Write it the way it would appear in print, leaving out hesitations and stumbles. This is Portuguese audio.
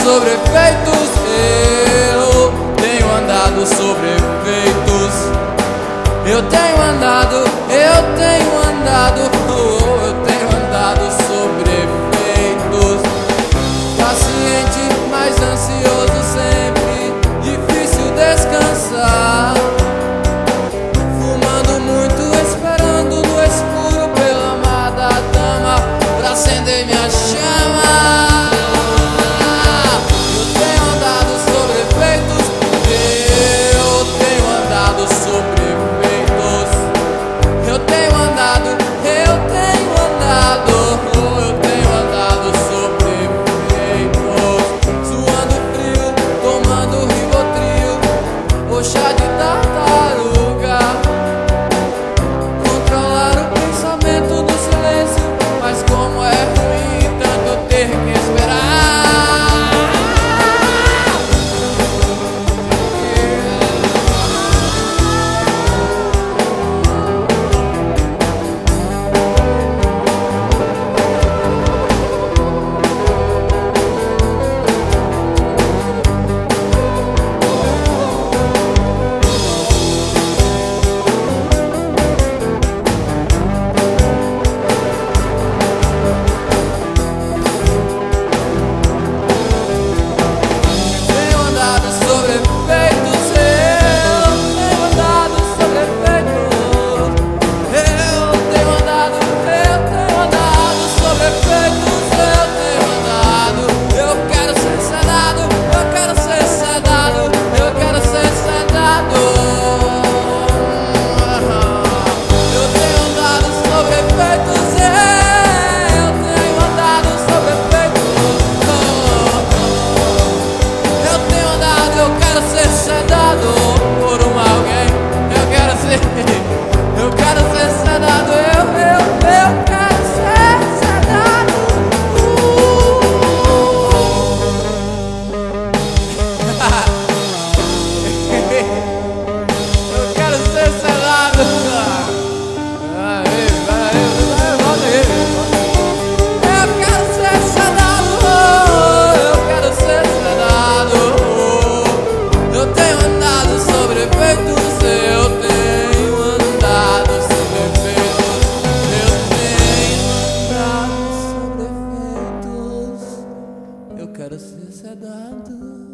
sobre efeitos. Eu tenho andado sobre efeitos. Eu tenho andado, eu tenho andado, eu tenho andado sobre efeitos. Paciente, mas ansioso sempre, difícil descansar. Fumando muito, esperando no escuro pela amada dama pra acender minha chama. Eu tenho andado sobre efeitos. Eu tenho andado sobre efeitos. Eu tenho andado, eu tenho andado, eu tenho andado sobre efeitos. Suando frio, tomando Rivotril ou chá de tartaruga. Controlar o pensamento no silêncio, mas como é ruim tanto ter que esperar. Eu quero ser sedado.